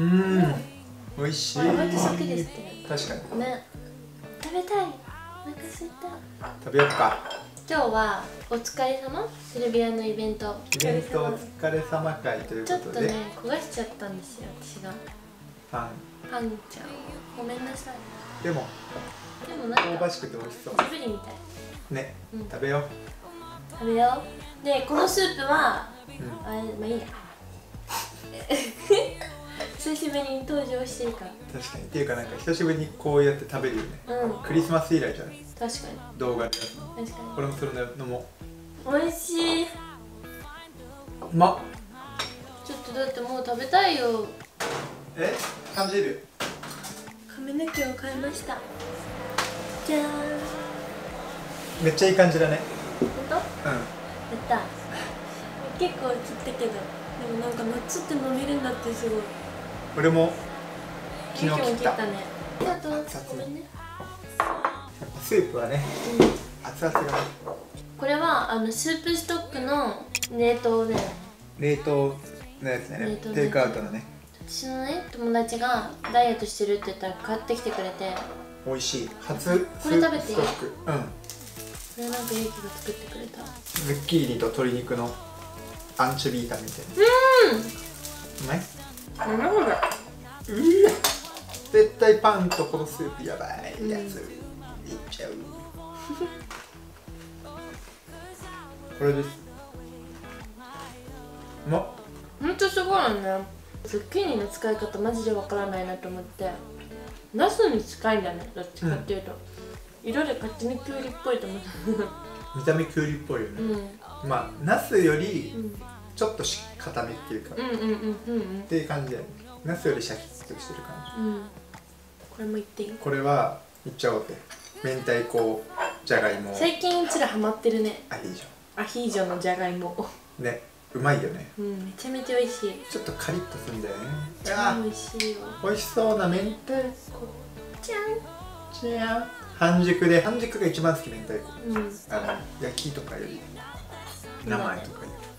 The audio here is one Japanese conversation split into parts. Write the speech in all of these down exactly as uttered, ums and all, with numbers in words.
ん、美味しい。 私好きですって。 確かにね。食べたい。お腹すいた。 食べよっか。 今日はお疲れ様シルビアのイベント。 イベントお疲れ様会ということで。 ちょっとね焦がしちゃったんですよ私が。 パン。 パンちゃん。ごめんなさい。 でも。 でもなんか香ばしくて美味しそう。 ジブリみたい。 ね、 うん、 食べよう。 食べよう。でこのスープは、うん、あれまあいいや。久しぶりに登場してるから。確かに。っていうかなんか久しぶりにこうやって食べるよね。うん。クリスマス以来じゃない。 確かに。 動画で。確かに。 これもそれのも。 美味しい。うまっ。 ちょっとだってもう食べたいよ。 え？感じる。 髪の毛を変えました。じゃーん。 めっちゃいい感じだね。 本当？うん。やった。結構切ったけど、でもなんか夏って伸びるんだってすごい。 俺も昨日切った。 ありがとう。ごめんね。 スープはね、うん、熱々がね。 これはあのスープストックの冷凍で。 冷凍のやつね。テイクアウトのね。 私のね友達がダイエットしてるって言ったら買ってきてくれて。 美味しい。初これ食べていい？うん。これなんかゆきが作ってくれた。 ズッキーニと鶏肉のアンチョビ炒めみたいな。うん。うまい？ なるほど。うわ。 絶対パンとこのスープやばいやつ。いっちゃう。これです。うまっ。 ほんとすごいよね。ズッキーニの使い方マジでわからないなと思って。ナスに近いんだね。どっちかっていうと、うん、色で勝手にキュウリっぽいと思った。 見た目キュウリっぽいよね。うん、まあナスよりちょっとし固めっていうかっていう感じで、ナスよりシャキッとしてる感じ。うん、 これもいっていい？ これはいっちゃおうぜ。明太子じゃがいも。 最近うちらハマってるね。 アヒージョ。アヒージョのじゃがいも。 ね、うまいよね。 うん、めちゃめちゃ美味しい。 ちょっとカリッとするんだよね。 超美味しいよ。 美味しそうな明太子。じゃん。じゃん。半熟で、半熟が一番好き明太子。うん。あの焼きとかより生とかより。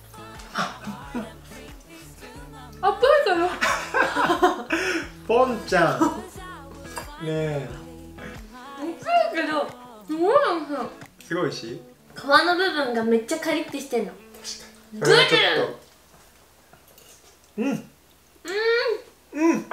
あっぱいかよ。 ポンちゃん。ねえ。 熱いけど、すごい美味しい。 すごい美味しい。 皮の部分がめっちゃカリッてしてんの。 それはちょっと。うん。うん。うん。う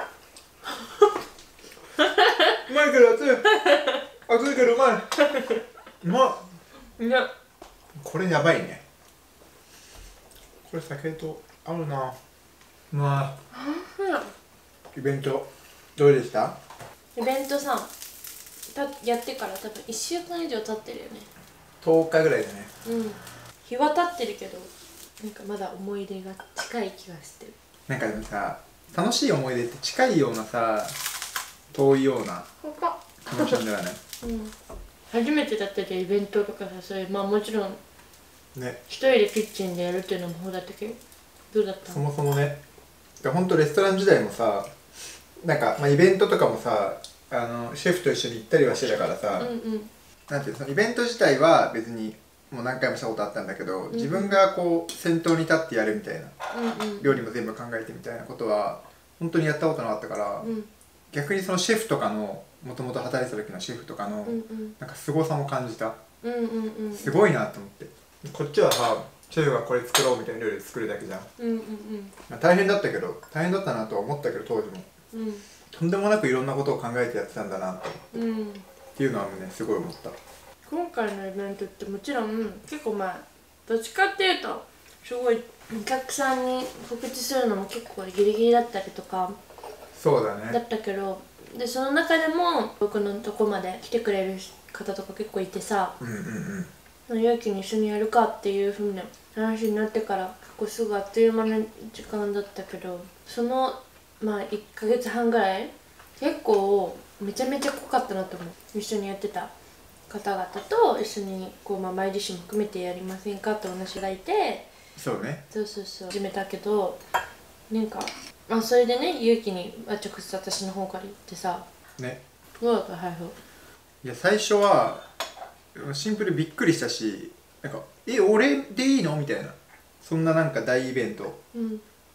まいけど熱い。熱いけどうまい。うまっ。ね。これやばいね。これ酒と合うな。まあ。イベントどうでした？ イベントさ、たやってから多分いっしゅうかん以上経ってるよね。 とおかぐらいだね。 うん。日は経ってるけど、なんかまだ思い出が近い気がしてる。 なんかでもさ、楽しい思い出って近いようなさ、遠いような気持ちにならない？ うん。初めてだったけどイベントとかさ、それまあもちろんね、 一人でキッチンでやるっていうのもそうだったけど、どうだったの？ そもそもね、ほんとレストラン時代もさ、なんか、まあ、イベントとかもさ、あのシェフと一緒に行ったりはしてたからさ、うん、うん、なんていうの、そのイベント自体は別にもう何回もしたことあったんだけど、うん、自分がこう先頭に立ってやるみたいな、うんうん、料理も全部考えてみたいなことは本当にやったことなかったから、うん、逆にそのシェフとかのもともと働いてた時のシェフとかの、うんうん、なんか凄さも感じた、うんうんうん、すごいなと思って。こっちはさ、シェフがこれ作ろうみたいな料理作るだけじゃん、うんうんうん、まあ、大変だったけど大変だったなとは思ったけど当時も、うん、とんでもなくいろんなことを考えてやってたんだなって、うん、っていうのはねすごい思った。 今回のイベントってもちろん結構まあどっちかっていうとすごいお客さんに告知するのも結構ギリギリだったりとか、 そうだね、 だったけど、でその中でも僕のとこまで来てくれる方とか結構いてさ、うんうんうん、勇気に一緒にやるかっていうふうな話になってから結構すぐあっという間の時間だったけど、そのまあいっかげつはんぐらい結構めちゃめちゃ濃かったなと思う。一緒にやってた方々と一緒にこう、まあ、マイディッシュも含めてやりませんかってお話がいて、 そうね、 そうそうそう始めたけど、なんか、まあ、それでね勇気に直接私の方から言ってさね、 どうだった最初？ いや最初はシンプルびっくりしたし、なんかえ俺でいいのみたいな、そんななんか大イベント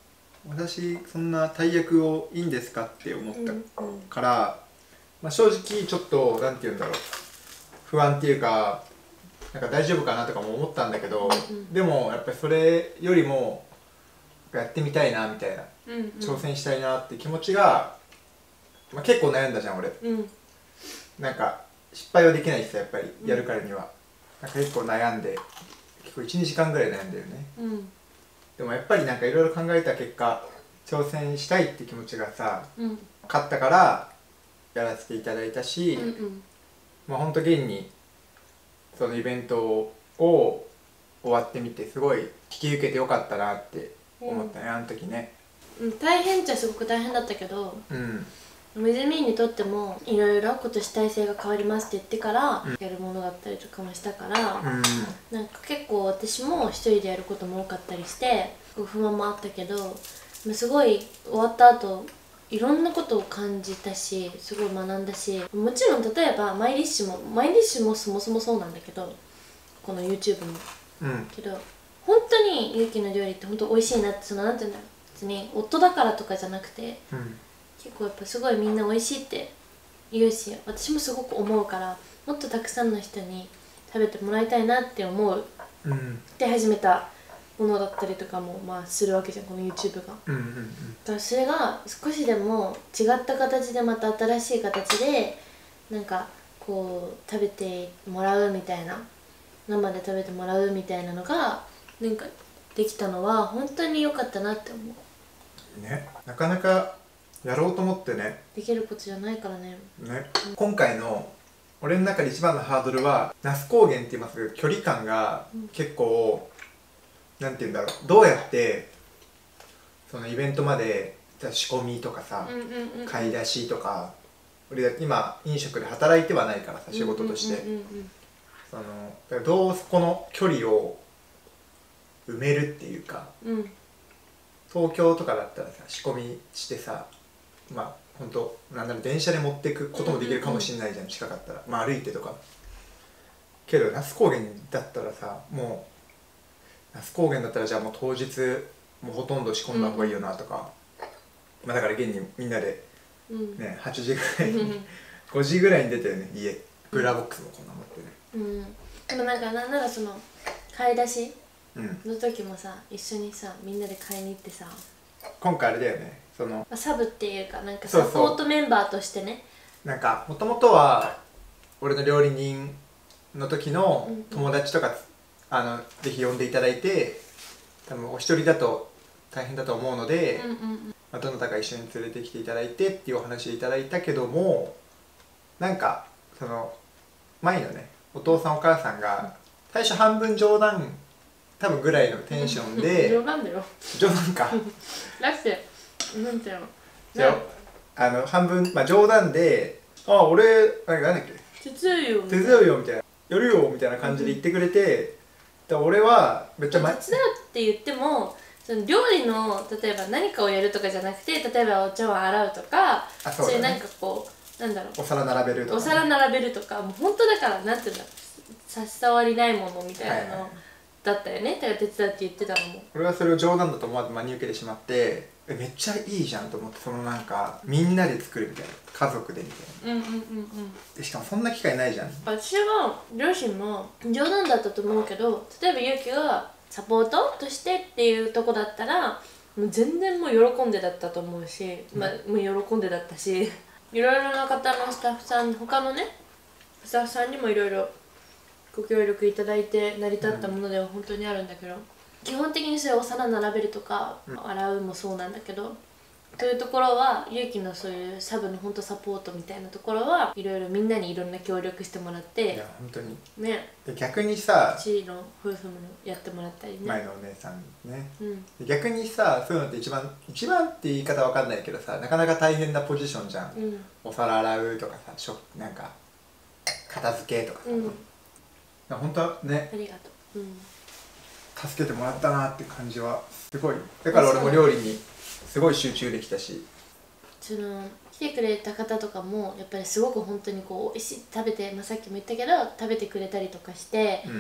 私そんな大役をいいんですかって思ったから、まあ、正直ちょっとなんて言うんだろう、不安っていうか、なんか大丈夫かなとかも思ったんだけど、うんうん、でもやっぱりそれよりもやってみたいなみたいな、うんうん、挑戦したいなって気持ちが、まあ、結構悩んだじゃん俺、うん、なんか失敗はできないしさ、やっぱりやるからには、うん、なんか結構悩んで、結構いちにじかんぐらい悩んだよね、うん、でもやっぱりなんかいろいろ考えた結果、挑戦したいって気持ちがさ、うん、勝ったからやらせていただいたし、うんうん、まあほんと現にそのイベントを終わってみてすごい引き受けてよかったなって思ったね、うん、あの時ね、 うん、大変っちゃすごく大変だったけど、うん、みずみんにとってもいろいろ今年体制が変わりますって言ってからやるものだったりとかもしたから、うん、なんか結構私も一人でやることも多かったりして不満もあったけど、すごい終わった後いろんなことを感じたし、すごい学んだし、もちろん例えばマイリッシュもマイリッシュもそもそもそうなんだけど、この YouTube も、うん、けど本当にゆうきの料理って本当美味しいなって、そのなんていうんだろう、別に夫だからとかじゃなくて、うん、結構やっぱすごいみんな美味しいって言うし、私もすごく思うから、もっとたくさんの人に食べてもらいたいなって思う、うん、で始めたものだったりとかもまあするわけじゃん、この YouTube が、うんうんうん、だからそれが少しでも違った形でまた新しい形でなんかこう食べてもらうみたいな、生で食べてもらうみたいなのがなんかできたのは本当に良かったなって思うね。なかなかやろうと思ってねできることじゃないからね。 ね、うん、今回の俺の中で一番のハードルは那須高原って言いますけど、距離感が結構、うん、なんて言うんだろう、どうやってそのイベントまで仕込みとかさ、うんうんうん、買い出しとか、俺今飲食で働いてはないからさ、仕事として、そのどうそこの距離を埋めるっていうか、うん、東京とかだったらさ仕込みしてさ、まあ本当なんだろう、電車で持っていくこともできるかもしれないじゃん、近かったら、まあ歩いてとか。けど那須高原だったらさ、もう那須高原だったらじゃあもう当日もうほとんど仕込んだ方がいいよなとか、うん、まあだから現にみんなでね、はちじぐらいにごじぐらいに出たよね、家。クーラーボックスもこんな持ってね、 うん、でもなんかなんならその買い出しの時もさ、うん、一緒にさみんなで買いに行ってさ、 今回あれだよね、そのサブっていうかなんかサポートメンバーとしてね、そうそう、 なんかもともとは俺の料理人の時の友達とか、うんうん、あのぜひ呼んでいただいて、多分お一人だと大変だと思うので、うんうんうん、まあ、どなたか一緒に連れてきていただいてっていうお話いただいたけども、なんかその前のねお父さんお母さんが最初半分冗談多分ぐらいのテンションで冗談だよ、 冗談かだってなんていうの、 じゃあの半分、まあ、冗談で「あ俺なんだっけ手伝うよ手伝うよ」みたいな「やるよ」みたいな感じで言ってくれて、うん、俺はめっちゃ、 ま、手伝うって言ってもその料理の例えば何かをやるとかじゃなくて、例えばお茶碗洗うとか、そう、ね、そういうなんかこうなんだろう、 お皿並べるとか、 ね、お皿並べるとか、もう本当だからなんていうんだろう、差し障りないものみたいなの、はいはい、だったよね。だから手伝って言ってたのも俺はそれを冗談だと思わず真に受けてしまって、えめっちゃいいじゃんと思って、そのなんかみんなで作るみたいな、家族でみたいな、うんうんうんうん、しかもそんな機会ないじゃん。 私は両親も冗談だったと思うけど、例えばゆうきがサポートとしてっていうとこだったらもう全然もう喜んでだったと思うし、うん、まあもう喜んでだったし、いろいろな方のスタッフさん、他のねスタッフさんにもいろいろご協力いただいて成り立ったものでは本当にあるんだけど、うん、基本的にそういうお皿並べるとか、うん、洗うもそうなんだけど、そういうところはゆうきのそういうサブの本当サポートみたいなところはいろいろみんなにいろんな協力してもらって、 いや本当にね、 で逆にさ、 うちの夫婦もやってもらったりね、 前のお姉さんね、うん、で逆にさ、そういうのって一番一番って言い方わかんないけどさ、なかなか大変なポジションじゃん、うん、お皿洗うとかさ、しょなんか片付けとかさ、うん、本当はね、 ありがとう、うん、 助けてもらったなって感じはすごい。だから俺も料理にすごい集中できたし、 その来てくれた方とかもやっぱりすごく本当にこうおいしい食べて、まあ、さっきも言ったけど食べてくれたりとかして、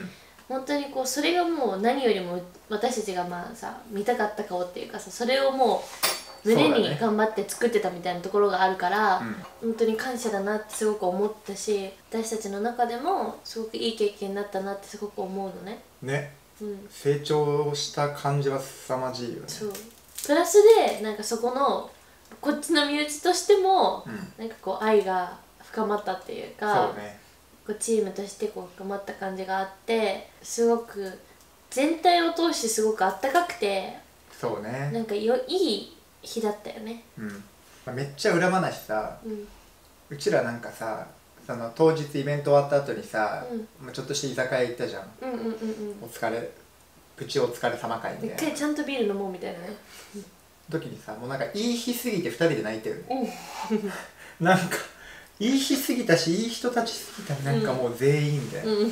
本当にこうそれがもう何よりも私たちがまあさ見たかった顔っていうかさ、それをもう胸に頑張って作ってたみたいなところがあるから、ね、うん、本当に感謝だなってすごく思ったし、私たちの中でもすごくいい経験になったなってすごく思うのね。 ね、うん、成長した感じは凄まじいよね。 そうプラスでなんかそこのこっちの身内としても、うん、なんかこう愛が深まったっていうか、そうね、こうチームとしてこう深まった感じがあって、すごく全体を通してすごくあったかくて、 そうね、 なんかよいい日だったよね。 うん、まあ、めっちゃ裏話さ、うん、うちらなんかさ、その当日イベント終わった後にさ、うん、ちょっとした居酒屋行ったじゃん。うんうんうんうん、お疲れプチお疲れ様会みたいな。 一回ちゃんとビール飲もうみたいなね時にさ、もうなんかいい日すぎてふたりで泣いてるねなんかいい日すぎたし、いい人たちすぎた、なんかもう全員みたいな、うんうん、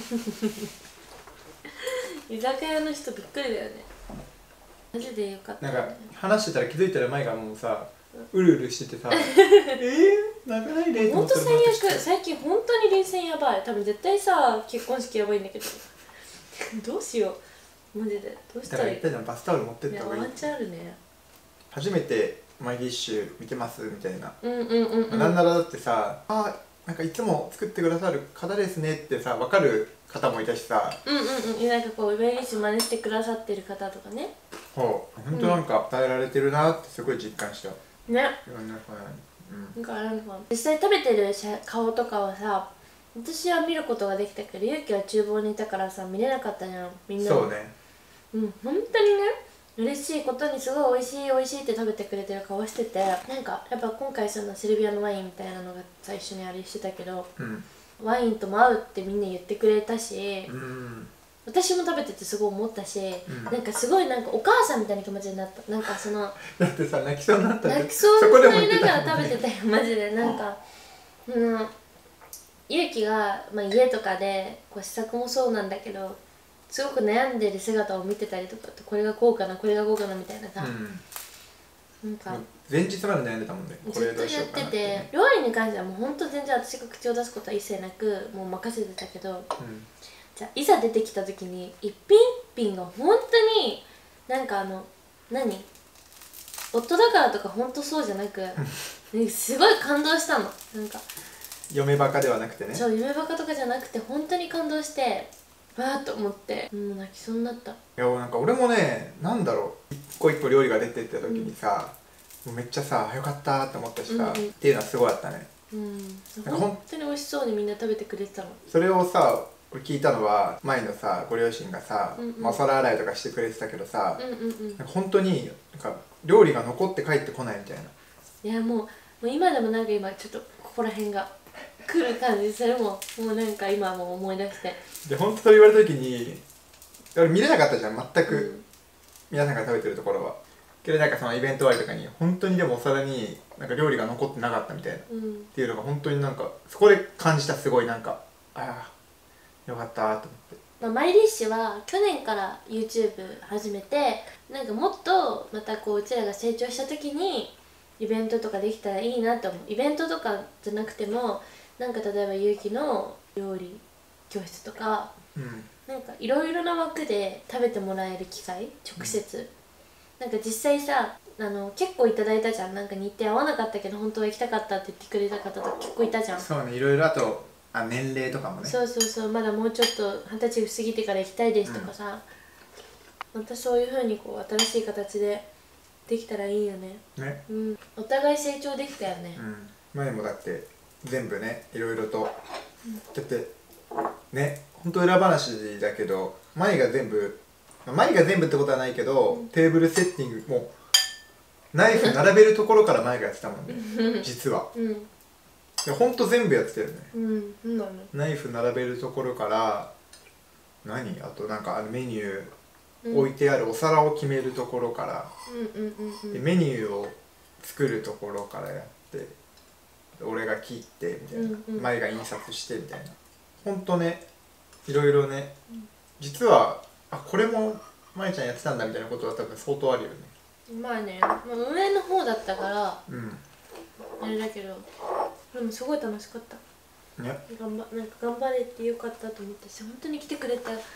居酒屋の人びっくりだよね。マジでよかった、 ね、なんか話してたら気づいたら前がもうさ、うるうるしててさえー、泣かないでほんと最悪。最近本当に冷戦やばい。多分絶対さ結婚式やばいんだけどどうしようマジで。どうしたらいい。 だから言ったじゃん、バスタオル持ってった方がいい。 ワンチャンあるね。 初めてマイディッシュ見てますみたいな、うんうんうんうん、なんならだってさ、あ、なんかいつも作ってくださる方ですねってさ、分かる方もいたしさ、 うんうんうん、なんかこうマイディッシュ真似してくださってる方とかね、 ほう、ほんとなんか伝えられてるなってすごい実感したね。いろんな、 うん、なんかなんか実際食べてる顔とかはさ、私は見ることができたけど、ゆうきは厨房にいたからさ見れなかったじゃん、みんな。そうね、うん、本当にね嬉しいことにすごい美味しい美味しいって食べてくれてる顔してて、なんかやっぱ今回そのセルビアのワインみたいなのが最初にあれしてたけど、うん、ワインとも合うってみんな言ってくれたし、うん、私も食べててすごい思ったし、うん、なんかすごいなんかお母さんみたいな気持ちになった。なんかそのだってさ、泣きそうになったって泣きそうになりながら食べてたよマジで。なんかうんゆうきが、まあ、家とかでこう試作もそうなんだけど、すごく悩んでる姿を見てたりとか、これがこうかなこれがこうかなみたいなさ、うん、なんか前日まで悩んでたもんね。 これどうしようかなって、ね、ずっとやってて、料理に関してはもうほんと全然私が口を出すことは一切なくもう任せてたけど、うん、じゃあいざ出てきた時に一品一品が本当になんかあの何夫だからとか本当そうじゃなくすごい感動したの。なんか嫁バカではなくてね。 そう、嫁バカとかじゃなくて本当に感動してわーっと思ってもう泣きそうになった。いやなんか俺もね、なんだろう、一個一個料理が出てった時にさ、うん、もうめっちゃさよかったって思ったしさ、うんうん、っていうのはすごいあったね。 うん、本当に美味しそうにみんな食べてくれてたの。 それをさ俺聞いたのは前のさご両親がさ、うんうん、まあ、お皿洗いとかしてくれてたけどさ、うんうんうん、なんか本当になんか料理が残って帰ってこないみたいな。 いやもう、もう今でもなんか今ちょっとここら辺が来る感じ。それももうなんか今もう思い出して、 で本当と言われた時に俺見れなかったじゃん全く、うん、皆さんが食べてるところは。けどなんかそのイベント終わりとかに本当にでもお皿になんか料理が残ってなかったみたいな、うん、っていうのが本当になんかそこで感じた。すごいなんかああよかったと思って。 まあ、マイリッシュは去年から YouTube 始めて、なんかもっとまたこううちらが成長した時にイベントとかできたらいいなと思う。イベントとかじゃなくてもなんか例えばゆうきの料理教室とか、うん、なんかいろいろな枠で食べてもらえる機会直接、うん、なんか実際さあの結構いただいたじゃん。なんか日程合わなかったけど本当は行きたかったって言ってくれた方とか結構いたじゃん。 そうね、いろいろ。あとあ年齢とかもね。 そうそうそう、まだもうちょっと二十歳過ぎてから行きたいですとかさ、うん、またそういう風にこう新しい形でできたらいいよね。ね、うん、お互い成長できたよね。うん、 前もだって全部ねいろいろと、うん、だってね本当裏話だけど前が全部前が全部ってことはないけど、うん、テーブルセッティングもナイフ並べるところから前がやってたもんね実は。うん、いやほんと全部やってたよね。うん、うんだね。ナイフ並べるところから何あとなんかあのメニュー置いてあるお皿を決めるところから、でメニューを作るところからやって、俺が切ってみたいな、うんうん、前が印刷してみたいな。ほんとねいろいろね、うん、実はあこれもまえちゃんやってたんだみたいなことは多分相当あるよね。 まあね、まあ、上の方だったから、うん、あれだけどでもすごい楽しかった。ね、頑張なんか頑張れてよかったと思ったし、本当に来てくれて本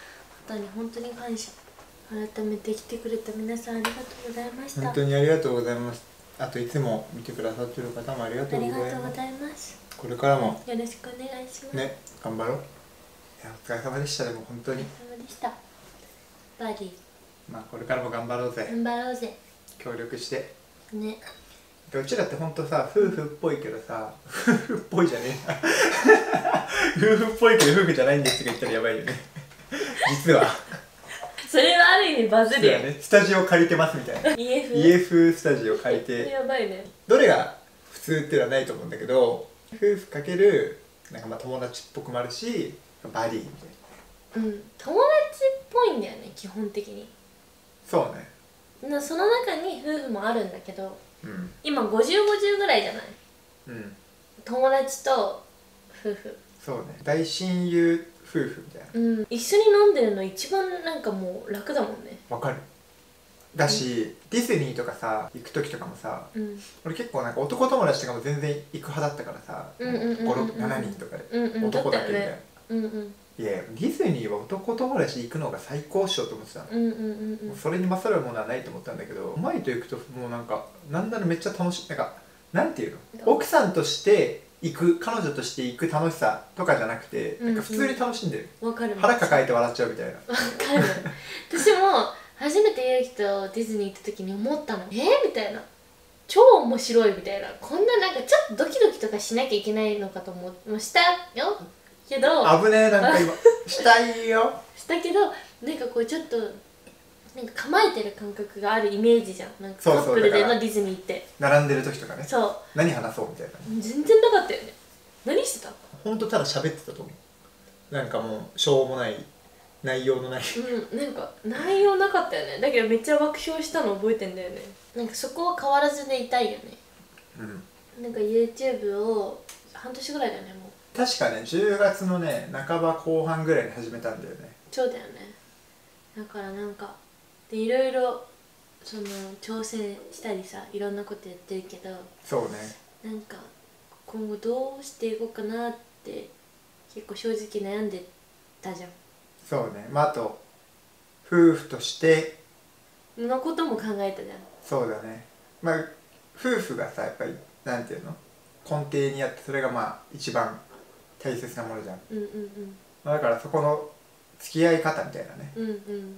ことに本当に感謝。改めて来てくれた皆さんありがとうございました。 本当にありがとうございます。あといつも見てくださってる方もありがとうございます。 ありがとうございます。 これからもよろしくお願いします。 ね、頑張ろう。いや、お疲れ様でした。でも本当に。 お疲れ様でした。バディ。 まあこれからも頑張ろうぜ。 頑張ろうぜ。 協力して。 ね。 うちらって本当さ、夫婦っぽいけどさ、夫婦っぽいじゃねえな。夫婦っぽいけど夫婦じゃないんですとか言ったらやばいよね。実は。 それはある意味バズるよね。スタジオ借りてますみたいな。家風家風スタジオ借りて。 やばいね。 どれが普通っていうのはないと思うんだけど、夫婦かけるなんかまあ友達っぽくもあるし、バディみたいな。 うん、友達っぽいんだよね、基本的に。 そうね。 なその中に夫婦もあるんだけど、 うん、 今ごじゅうごじゅうぐらいじゃない。 うん。 友達と夫婦。 そうね。大親友夫婦みたいな。 うん、一緒に飲んでるの一番なんかもう楽だもんね。 わかる。だし、うん、ディズニーとかさ行く時とかもさ、 うん、 俺結構なんか男友達とかも全然行く派だったからさ、ご、ろく、ななにんとかで、うんうん、男だけみたいな、ね、うんうん、いやディズニーは男友達行くのが最高っしょと思ってたの、うんうんうんうん、もうそれに勝るものはないと思ったんだけど、うまいと行くともうなんかなんならめっちゃ楽しい。なんかなんていうの、奥さんとして行く、彼女として行く楽しさとかじゃなくて、なんか普通に楽しんでる、うんうん、腹抱えて笑っちゃうみたいな。わかる。私も初めてゆうきとディズニー行った時に思ったの。えー、みたいな、超面白いみたいな、こんななんかちょっとドキドキとかしなきゃいけないのかと思うしたよけど、 危ねえ、なんか今したいよしたけど、なんかこうちょっとなんか構えてる感覚があるイメージじゃん。なんかカップルでのディズニーって並んでる時とかね。 そう、 何話そうみたいな。 全然なかったよね。何してた？ ほんとただ喋ってたと思う。なんかもうしょうもない内容のない、 うん、なんか内容なかったよね。だけどめっちゃ爆笑したの覚えてんだよね。なんかそこは変わらずでいたいよね。うん、なんか YouTube を半年ぐらいだよね、もう。 確かね、じゅうがつのね半ば後半ぐらいに始めたんだよね。 そうだよね。だからなんかでいろいろその挑戦したりさ、いろんなことやってるけど、 そうね、 なんか今後どうしていこうかなって結構正直悩んでたじゃん。 そうね。まああと夫婦としてのことも考えたじゃん。そうだね。まあ夫婦がさ、やっぱりなんていうの、根底にあって、それがまあ一番大切なものじゃん。うんうんうん。だからそこの付き合い方みたいなね、うんうん、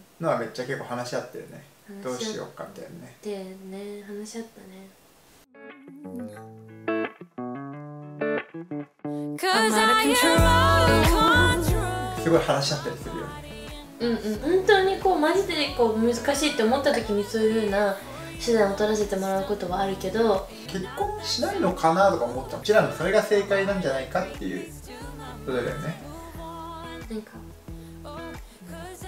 のはめっちゃ結構話し合ってるね。どうしようかみたいなね。 でね、話し合ったね。 すごい話し合ったりするよね。 うんうん。本当にこうマジでこう難しいって思った時にそういう風な手段を取らせてもらうことはあるけど、 結婚しないのかなとか思ったの。うちらのそれが正解なんじゃないかっていうことだよね。 なんか